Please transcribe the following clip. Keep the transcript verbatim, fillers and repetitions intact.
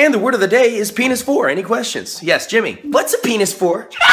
And the word of the day is penis four. Any questions? Yes, Jimmy. What's a penis for?